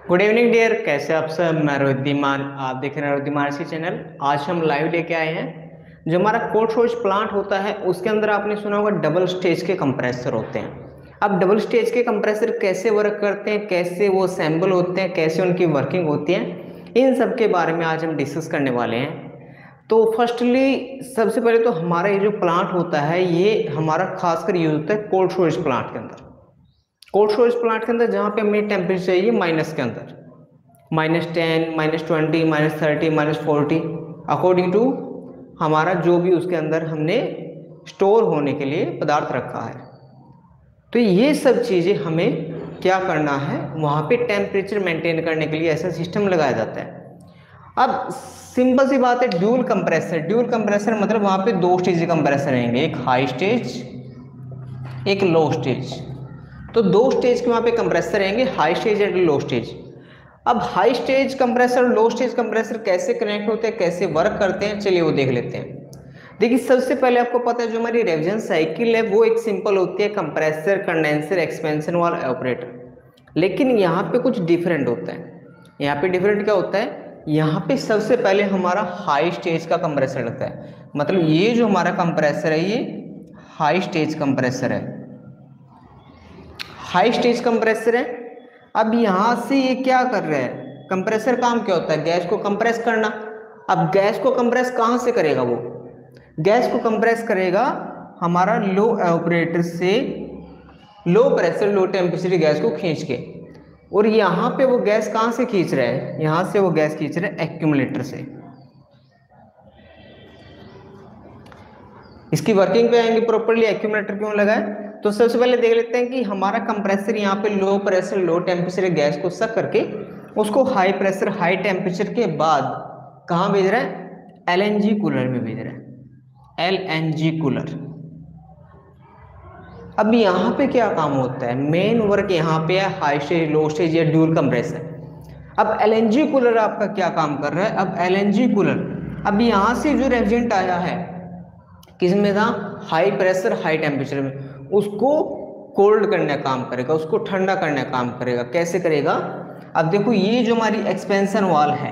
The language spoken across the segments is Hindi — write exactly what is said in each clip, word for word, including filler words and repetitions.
गुड इवनिंग डियर, कैसे आप सब। मैं रोहित, आप देख रहे हैं रोहित चैनल। आज हम लाइव लेके आए हैं जो हमारा कोल्ड स्टोरेज प्लांट होता है उसके अंदर आपने सुना होगा डबल स्टेज के कंप्रेसर होते हैं। अब डबल स्टेज के कंप्रेसर कैसे वर्क करते हैं, कैसे वो असेंबल होते हैं, कैसे उनकी वर्किंग होती है, इन सब के बारे में आज हम डिस्कस करने वाले हैं। तो फर्स्टली सबसे पहले तो हमारा ये जो प्लांट होता है ये हमारा खासकर यूज होता है कोल्ड स्टोरेज प्लांट के अंदर। कोल्ड स्टोरेज प्लांट के अंदर जहाँ पे हमें टेम्परेचर चाहिए माइनस के अंदर, minus ten, minus twenty, minus thirty, minus forty, according to हमारा जो भी उसके अंदर हमने स्टोर होने के लिए पदार्थ रखा है। तो ये सब चीज़ें हमें क्या करना है, वहाँ पे टेम्परेचर मेंटेन करने के लिए ऐसा सिस्टम लगाया जाता है। अब सिंपल सी बात है, ड्यूल कंप्रेसर। ड्यूल कंप्रेसर मतलब वहाँ पे दो स्टेज कंप्रेसर रहेंगे, एक हाई स्टेज, एक लो स्टेज। तो दो स्टेज के वहाँ पे कंप्रेसर रहेंगे, high stage and low stage. अब हाई स्टेज कंप्रेसर और लो स्टेज कंप्रेसर कैसे कनेक्ट होते हैं, कैसे वर्क करते हैं, चलिए वो देख लेते हैं। देखिए सबसे पहले आपको पता है जो हमारी रेविजन साइकिल है वो एक सिंपल होती है, कंप्रेसर, कंडेंसर, एक्सपेंशन वाला ऑपरेटर। लेकिन यहाँ पे कुछ डिफरेंट होता है। यहाँ पे डिफरेंट क्या होता है, यहाँ पे सबसे पहले हमारा हाई स्टेज का कंप्रेसर लगता है। मतलब ये जो हमारा कंप्रेसर है ये हाई स्टेज कंप्रेसर है, हाई स्टेज कंप्रेसर है। अब यहां से ये क्या कर रहा है, कंप्रेसर काम क्या होता है, गैस को कंप्रेस करना। अब गैस को कंप्रेस कहां से करेगा, वो गैस को कंप्रेस करेगा हमारा लो ऑपरेटर से low pressure low temperature gas को खींच के। और यहाँ पे वो गैस कहाँ से खींच रहा है, यहाँ से वो गैस खींच रहा है एक्यूमुलेटर से। इसकी वर्किंग पे आएंगे प्रॉपर्ली, एक्यूमुलेटर क्यों लगा है। तो सबसे पहले देख लेते हैं कि हमारा कंप्रेसर यहाँ पे low pressure low temperature gas को सक करके उसको हाई प्रेशर हाई टेम्परेचर के बाद कहाँ भेज रहा है, एलएनजी कूलर में भेज रहा है, एलएनजी कूलर। अब यहाँ पे क्या काम होता है, मेन वर्क यहाँ पे है हाई स्टेज लो स्टेज या ड्यूल कंप्रेसर। अब एलएनजी कूलर आपका क्या काम कर रहा है, अब एलएनजी कूलर अब यहाँ से जो रेफ्रिजरेंट आया है किसमें था, हाई प्रेशर हाई टेम्परेचर में, उसको कोल्ड करने का काम करेगा, उसको ठंडा करने का काम करेगा। कैसे करेगा, अब देखो ये जो हमारी एक्सपेंशन वाल है,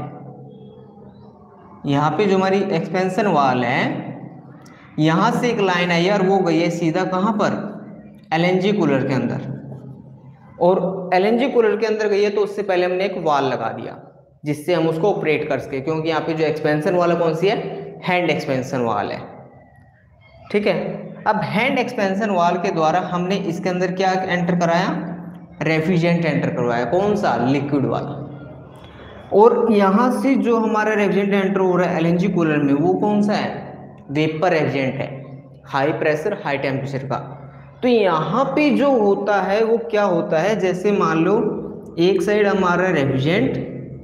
यहाँ पे जो हमारी एक्सपेंशन वाल है यहाँ से एक लाइन आई है और वो गई है सीधा कहाँ पर, एलएनजी कूलर के अंदर। और एलएनजी कूलर के अंदर गई है तो उससे पहले हमने एक वाल लगा दिया जिससे हम उसको ऑपरेट कर सके, क्योंकि यहाँ पे जो एक्सपेंशन वाल कौन सी है, हैंड एक्सपेंशन वाल है। ठीक है, अब हैंड एक्सपेंशन वाल के द्वारा हमने इसके अंदर क्या एंटर कराया, रेफ्रिजरेंट एंटर करवाया, कौन सा, लिक्विड वाला। और यहाँ से जो हमारा रेफ्रिजरेंट एंटर हो रहा है एलएनजी कूलर में वो कौन सा है, वेपर रेफ्रिजरेंट है, हाई प्रेशर हाई टेम्परेचर का। तो यहाँ पे जो होता है वो क्या होता है, जैसे मान लो एक साइड हमारा रेफ्रिजरेंट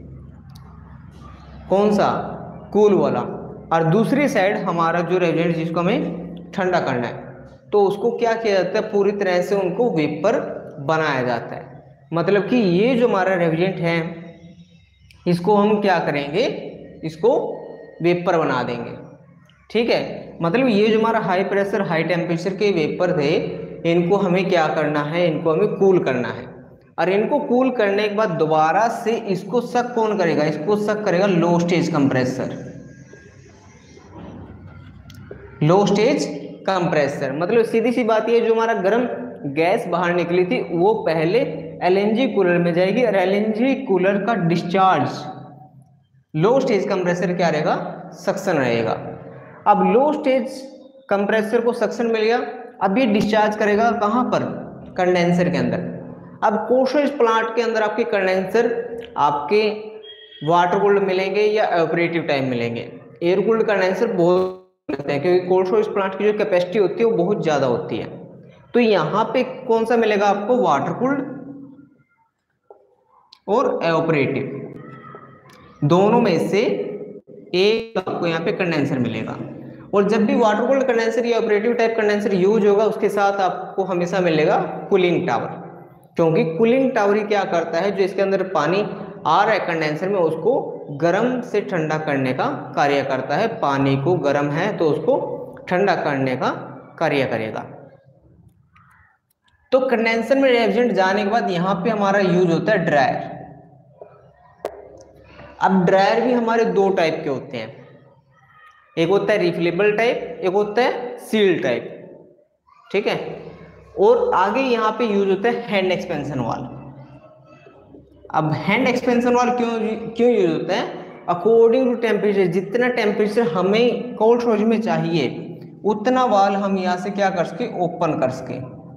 कौन सा, कूल वाला, और दूसरी साइड हमारा जो रेफ्रिजरेंट जिसको हमें ठंडा करना है, तो उसको क्या किया जाता है, पूरी तरह से उनको वेपर बनाया जाता है। मतलब कि ये जो हमारा रेफ्रिजरेंट है इसको हम क्या करेंगे, इसको वेपर बना देंगे। ठीक है, मतलब ये जो हमारा हाई प्रेशर हाई टेम्परेचर के वेपर थे इनको हमें क्या करना है, इनको हमें कूल करना है। और इनको कूल करने के बाद दोबारा से इसको सक कौन करेगा, इसको सक करेगा low stage compressor, low stage compressor. मतलब सीधी सी बात ये, जो हमारा गर्म गैस बाहर निकली थी वो पहले एलएनजी कूलर में जाएगी और एलएनजी कूलर का डिस्चार्ज लो स्टेज कंप्रेसर क्या रहेगा, सक्शन रहेगा। अब लो स्टेज कंप्रेसर को सक्शन मिल गया, अब ये डिस्चार्ज करेगा कहाँ पर, कंडेंसर के अंदर। अब कोल्ड स्टोरेज प्लांट के अंदर आपके कंडेंसर आपके वाटर कूल्ड मिलेंगे या ऑपरेटिव टाइम मिलेंगे। एयर कूल्ड कंडेंसर बहुत है क्योंकि कोल्ड स्टोरेज प्लांट की जो कैपेसिटी होती है वो बहुत ज़्यादा होती है। तो यहाँ पे कौन सा मिलेगा आपको, वाटर कूल्ड और ऑपरेटिव, दोनों में से एक आपको यहाँ पे कंडेंसर मिलेगा। और जब भी वाटर कूल्ड कंडेंसर या ऑपरेटिव टाइप कंडेंसर यूज होगा उसके साथ आपको हमेशा मिलेगा कूलिंग टावर, क्योंकि कूलिंग टावर ही क्या करता है, जो इसके अंदर पानी आ रहा है कंडेंसर में उसको गर्म से ठंडा करने का कार्य करता है। पानी को गर्म है तो उसको ठंडा करने का कार्य करेगा। तो कंडेंसर में रेफ्रिजरेंट जाने के बाद यहाँ पे हमारा यूज होता है ड्रायर। अब ड्रायर भी हमारे दो टाइप के होते हैं, एक होता है रिफिलेबल टाइप, एक होता है सील टाइप, ठीक है। और आगे यहाँ पे यूज होता है हैंड एक्सपेंशन वाल। अब हैंड एक्सपेंशन वाल क्यों क्यों यूज होता है? अकॉर्डिंग टू टेम्परेचर, जितना टेम्परेचर हमें कोल्ड स्टोरेज में चाहिए उतना वाल हम यहाँ से क्या कर सके, ओपन कर सके,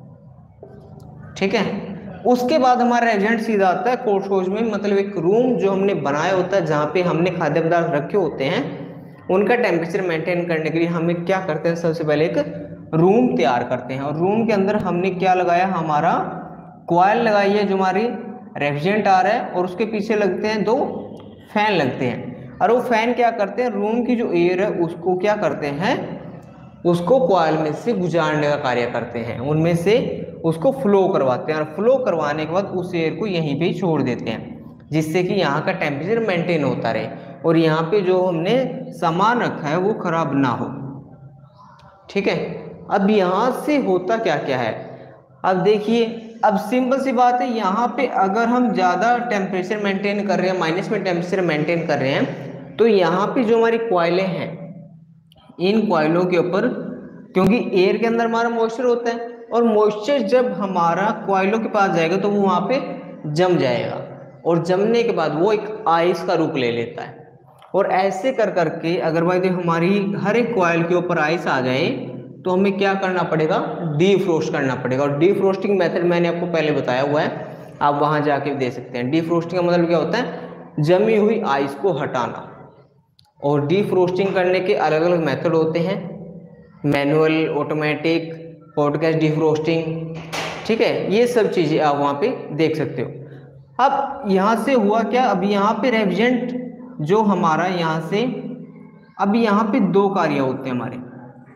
ठीक है। उसके बाद हमारा एजेंट सीधा आता है कोल्ड स्टोरेज में, मतलब एक रूम जो हमने बनाया होता है जहाँ पे हमने खाद्य पदार्थ रखे होते हैं, उनका टेम्परेचर मेंटेन करने के लिए हमें क्या करते हैं, सबसे पहले एक रूम तैयार करते हैं। और रूम के अंदर हमने क्या लगाया, हमारा कॉइल लगाई है जो हमारी रेफ्रिजरेंट आ रहा है, और उसके पीछे लगते हैं दो फैन लगते हैं। और वो फैन क्या करते हैं, रूम की जो एयर है उसको क्या करते हैं, उसको कॉइल में से गुजारने का कार्य करते हैं, उनमें से उसको फ्लो करवाते हैं, और फ्लो करवाने के बाद उस एयर को यहीं पे ही छोड़ देते हैं, जिससे कि यहाँ का टेम्परेचर मेंटेन होता रहे और यहाँ पे जो हमने सामान रखा है वो खराब ना हो, ठीक है। अब यहाँ से होता क्या क्या है, अब देखिए, अब सिंपल सी बात है, यहाँ पे अगर हम ज़्यादा टेम्परेचर मेंटेन कर रहे हैं, माइनस में टेम्परेचर मेंटेन कर रहे हैं, तो यहाँ पे जो हमारी कॉइलें हैं, इन कॉइलों के ऊपर, क्योंकि एयर के अंदर हमारा मॉइस्चर होता है, और मॉइस्चर जब हमारा कॉइलों के पास जाएगा तो वो वहाँ पे जम जाएगा, और जमने के बाद वो एक आइस का रूप ले लेता है। और ऐसे कर करके अगर भाई हमारी हर एक कॉइल के ऊपर आइस आ जाए तो हमें क्या करना पड़ेगा, डीफ्रोस्ट करना पड़ेगा। और डीफ्रोस्टिंग मेथड मैंने आपको पहले बताया हुआ है, आप वहाँ जाके देख सकते हैं। डीफ्रोस्टिंग का मतलब क्या होता है, जमी हुई आइस को हटाना। और डीफ्रोस्टिंग करने के अलग अलग मेथड होते हैं, manual, automatic, hot gas defrosting, ठीक है। ये सब चीज़ें आप वहाँ पे देख सकते हो। अब यहाँ से हुआ क्या, अब यहाँ पे रेफ्रिजरेंट जो हमारा यहाँ से, अब यहाँ पे दो कार्य होते हैं हमारे।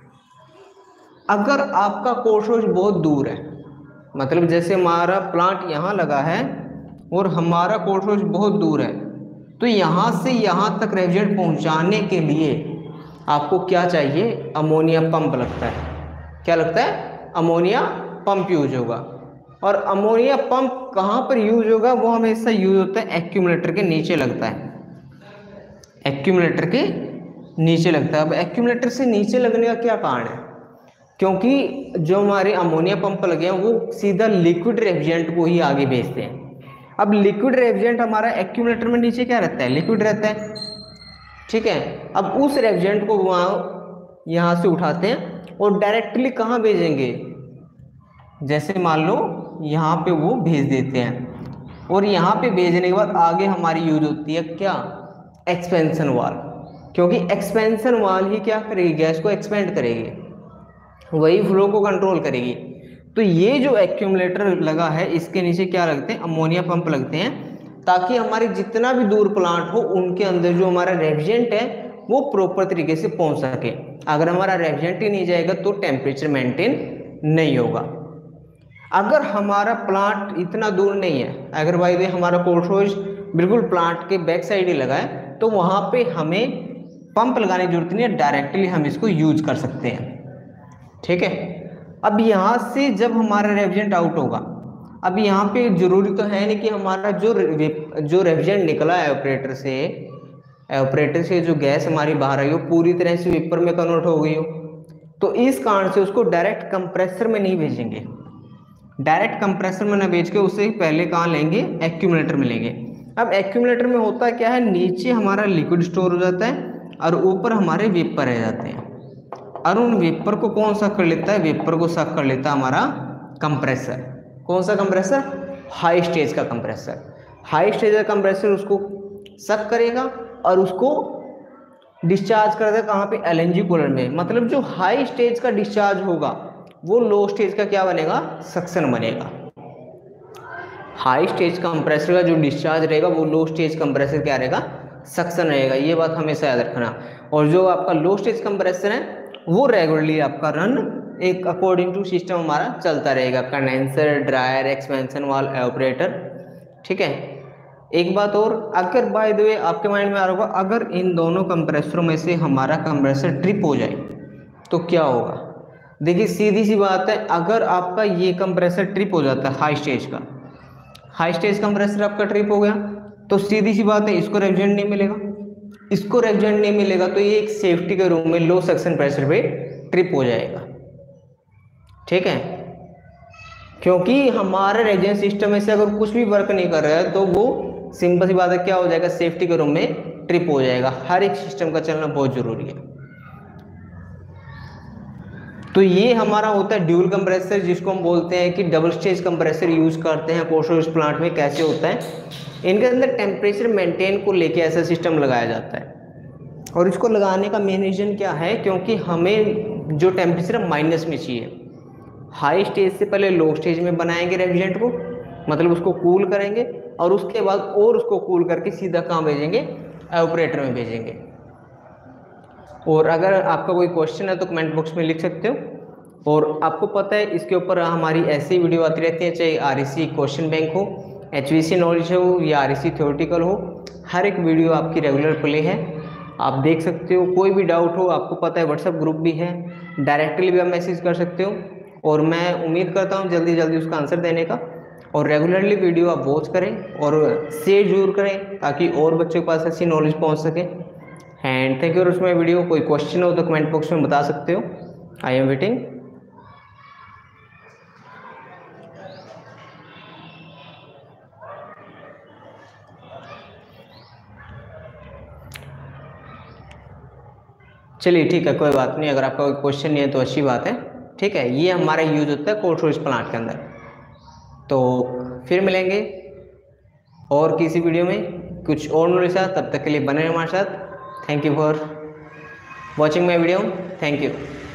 अगर आपका कोल्ड स्टोरेज बहुत दूर है, मतलब जैसे हमारा प्लांट यहाँ लगा है और हमारा कोल्ड स्टोरेज बहुत दूर है, तो यहाँ से यहाँ तक रेफ्रिजरेंट पहुँचाने के लिए आपको क्या चाहिए, अमोनिया पंप लगता है। क्या लगता है, अमोनिया पंप यूज होगा। और अमोनिया पंप कहाँ पर यूज होगा, वो हमेशा यूज होता है एक्यूमुलेटर के नीचे लगता है, एक्यूमुलेटर के नीचे लगता है। अब एक्यूमुलेटर से नीचे लगने का क्या कारण है, क्योंकि जो हमारे अमोनिया पंप लगे हैं वो सीधा लिक्विड रेफ्रिजरेंट को ही आगे भेजते हैं। अब लिक्विड रेफ्रिजरेंट हमारा एक्यूमुलेटर में नीचे क्या रहता है, लिक्विड रहता है, ठीक है। अब उस रेफ्रिजरेंट को वहाँ यहाँ से उठाते हैं और डायरेक्टली कहाँ भेजेंगे, जैसे मान लो यहाँ पे वो भेज देते हैं, और यहाँ पे भेजने के बाद आगे हमारी यूज होती है क्या, एक्सपेंशन वाल, क्योंकि एक्सपेंशन वाल ही क्या करेगी, गैस को एक्सपेंड करेगी, वही फ्लो को कंट्रोल करेगी। तो ये जो एक्यूमुलेटर लगा है इसके नीचे क्या लगते हैं, अमोनिया पंप लगते हैं, ताकि हमारे जितना भी दूर प्लांट हो उनके अंदर जो हमारा रेफ्रिजरेंट है वो प्रॉपर तरीके से पहुंच सके। अगर हमारा रेफ्रिजरेंट ही नहीं जाएगा तो टेम्परेचर मेंटेन नहीं होगा। अगर हमारा प्लांट इतना दूर नहीं है, अगर भाई दे हमारा कोल्ड स्टोरेज बिल्कुल प्लांट के बैक साइड ही लगा है, तो वहाँ पे हमें पंप लगाने की जरूरत नहीं है, डायरेक्टली हम इसको यूज कर सकते हैं, ठीक है। अब यहाँ से जब हमारा रेफ्रिजरेंट आउट होगा, अब यहाँ पे जरूरी तो है नहीं कि हमारा जो जो रेफ्रिजरेंट निकला है ऑपरेटर से, ऑपरेटर से जो गैस हमारी बाहर आई हो पूरी तरह से वेपर में कन्वर्ट हो गई हो, तो इस कारण से उसको डायरेक्ट कंप्रेसर में नहीं भेजेंगे। डायरेक्ट कंप्रेसर में ना भेज के उसे पहले कहाँ लेंगे, एक्यूमुलेटर में लेंगे। अब एक्यूमुलेटर में होता क्या है, नीचे हमारा लिक्विड स्टोर हो जाता है और ऊपर हमारे वेपर रह जाते हैं, और उन वेपर को कौन सा कर लेता है, वेपर को सक कर लेता है हमारा कंप्रेसर। कौन सा कंप्रेसर, हाई स्टेज का कंप्रेसर। हाई स्टेज का कंप्रेसर उसको सक करेगा और उसको डिस्चार्ज कर देगा कहाँ पे, एलएनजी कूलर में। मतलब जो हाई स्टेज का डिस्चार्ज होगा वो लो स्टेज का क्या बनेगा, सक्शन बनेगा। हाई स्टेज कंप्रेसर का जो डिस्चार्ज रहेगा वो लो स्टेज कंप्रेसर क्या रहेगा, सक्शन रहेगा। ये बात हमेशा याद रखना। और जो आपका लो स्टेज कंप्रेसर है वो रेगुलरली आपका रन एक अकॉर्डिंग टू सिस्टम हमारा चलता रहेगा, condenser, dryer, expansion valve, operator, ठीक है। एक बात और, अगर बाय द वे आपके माइंड में आ रहा होगा, अगर इन दोनों कंप्रेसरों में से हमारा कंप्रेसर ट्रिप हो जाए तो क्या होगा। देखिए सीधी सी बात है, अगर आपका ये कंप्रेसर ट्रिप हो जाता है, हाई स्टेज का हाई स्टेज कंप्रेसर आपका ट्रिप हो गया, तो सीधी सी बात है, इसको रेफ्रिजरेंट नहीं मिलेगा, इसको रेफ्रिजरेंट नहीं मिलेगा, तो ये एक सेफ्टी के रूम में लो सक्शन प्रेशर पे ट्रिप हो जाएगा। ठीक है, क्योंकि हमारा रेफ्रिजरेशन सिस्टम में से अगर कुछ भी वर्क नहीं कर रहा है तो वो सिंपल सी बात है क्या हो जाएगा, सेफ्टी के रूम में ट्रिप हो जाएगा। हर एक सिस्टम का चलना बहुत जरूरी है। तो ये हमारा होता है ड्यूल कंप्रेसर, जिसको हम बोलते हैं कि डबल स्टेज कंप्रेसर यूज करते हैं कोल्ड स्टोरेज प्लांट में। कैसे होता है, इनके अंदर टेम्परेचर मेंटेन को लेके ऐसा सिस्टम लगाया जाता है, और इसको लगाने का मेन रीजन क्या है, क्योंकि हमें जो टेम्परेचर माइनस में चाहिए, हाई स्टेज से पहले लो स्टेज में बनाएंगे रेफ्रिजरेंट को, मतलब उसको कूल करेंगे, और उसके बाद और उसको कूल करके सीधा कहाँ भेजेंगे, एवापोरेटर में भेजेंगे। और अगर आपका कोई क्वेश्चन है तो कमेंट बॉक्स में लिख सकते हो। और आपको पता है इसके ऊपर हमारी ऐसी वीडियो आती रहती है, चाहे आरईसी क्वेश्चन बैंक हो, एचवीसी नॉलेज हो या आरईसी थ्योरेटिकल हो, हर एक वीडियो आपकी रेगुलर प्ले है, आप देख सकते हो। कोई भी डाउट हो, आपको पता है व्हाट्सएप ग्रुप भी है, डायरेक्टली भी आप मैसेज कर सकते हो, और मैं उम्मीद करता हूँ जल्दी जल्दी उसका आंसर देने का। और रेगुलरली वीडियो आप वॉच करें और शेयर जरूर करें, ताकि और बच्चों के पास ऐसी नॉलेज पहुँच सके। And thank you for my video. कोई क्वेश्चन हो तो कमेंट बॉक्स में बता सकते हो। I am waiting. चलिए ठीक है, कोई बात नहीं, अगर आपका कोई क्वेश्चन नहीं है तो अच्छी बात है। ठीक है, ये हमारा यूज होता है कोल्ड स्टोरेज प्लांट के अंदर। तो फिर मिलेंगे और किसी वीडियो में कुछ और नॉलेज के साथ, तब तक के लिए बने रहे हमारे साथ। Thank you for watching my video, thank you.